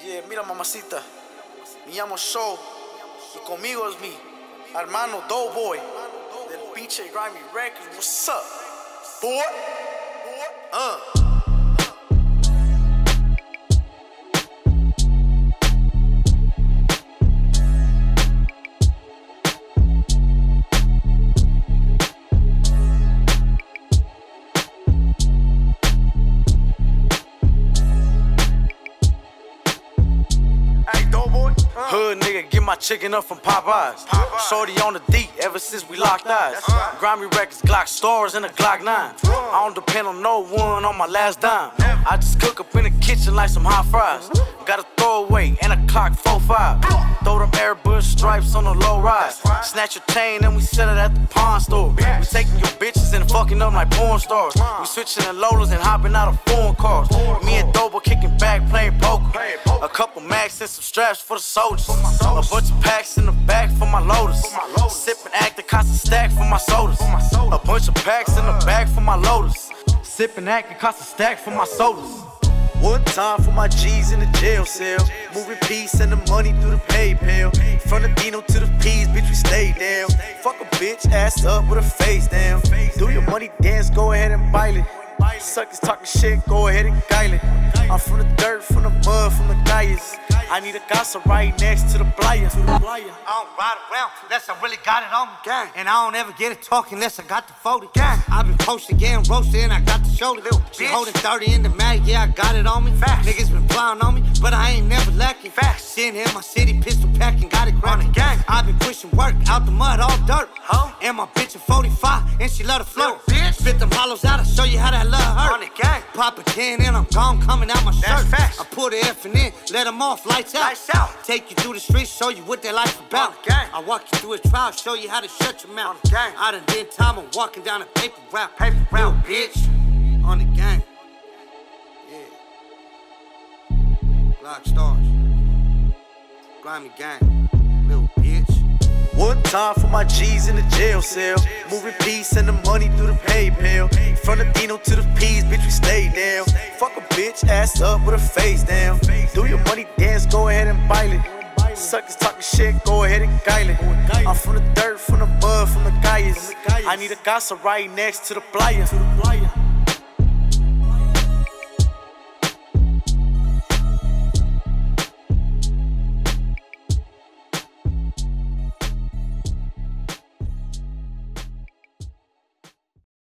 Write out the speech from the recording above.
Yeah, mira mamacita, me llamo Show y conmigo es mi hermano Doughboy del pinche Grimy Records. What's up, boy? Hood nigga, get my chicken up from Popeyes. Shorty on the D ever since we locked eyes. Grimy Records, Glock stars, and a Glock 9. I don't depend on no one on my last dime. I just cook up in the kitchen like some hot fries. Got a throwaway and a clock 4-5. Throw them Airbus stripes on the low rise. Snatch your chain and we sell it at the pawn store. We taking your bitches and fucking them like porn stars. We switching the Lolas and hopping out of foreign cars. Me and Dobo kicking back playing poker. A couple max and some straps for the soldiers. A bunch of packs in the back for my loaders. Sippin' act, it cost a stack for my sodas. A bunch of packs in the back for my loaders. Sippin' act, it cost a stack for my sodas. One time for my G's in the jail cell. Moving peace and the money through the PayPal. From the Dino to the P's, bitch, we stay down. Fuck a bitch, ass up with her face down. Do your money dance, go ahead and bite it. Suckers talking shit, go ahead and guile it. I'm from the dirt, from the mud, from the Gaias. I need a gossip right next to the playa. I don't ride around unless I really got it on me. Gang. And I don't ever get it talking unless I got the 40. Gang. I've been posted, getting roasted, and I got the shoulder. She holding 30 in the mag, yeah, I got it on me. Facts. Niggas been flying on me, but I ain't never lacking. Facts. Sitting here in my city, pistol packing, got it cracking. Gang. I've been pushing work out the mud, all dirt. And my bitch a 45, and she love to flirt. Spit them hollows out, I'll show you how that love hurt. On the gang. Pop a 10 and I'm gone, coming out my shirt. That's facts. I put the F in, let them off, lights out. Take you through the streets, show you what their life's about. I walk you through a trial, show you how to shut your mouth. I done did time, I'm walking down a paper route. Bitch, on the gang. Yeah. Glock stars. Grimy gang. Little bitch. One time for my G's in the jail cell. Moving peace and the money through the PayPal. From the Dino to the P's, bitch, we stay down. Fuck a bitch, ass up with her face down. Do your money dance, go ahead and bite it. Suckers talking shit, go ahead and guile it. I'm from the dirt, from the mud, from the Gaias. I need a gossip right next to the playa.